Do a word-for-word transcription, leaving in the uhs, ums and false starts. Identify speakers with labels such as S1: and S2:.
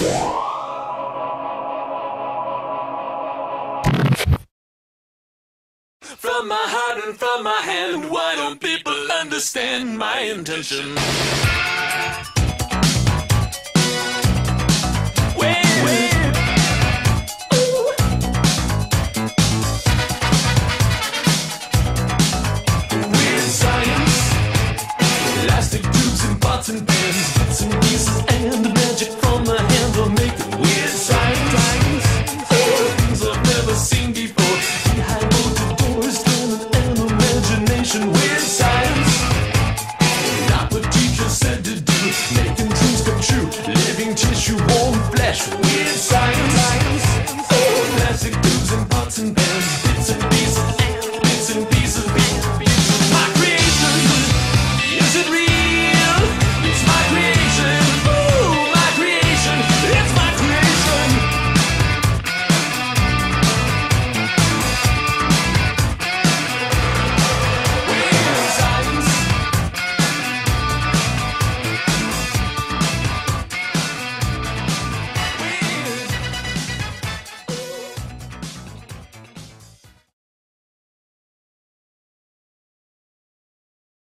S1: From my heart and from my hand, why don't people understand my intention? Pots and pans, bits and pieces, and the magic from the hand will make the weird science. All things I've never seen before, behind bolted doors, talent and imagination. Weird science, not what teachers said to do, making dreams come true, living tissue, warm flesh. Weird science, all plastic tubes and pots and pans, bits and pieces.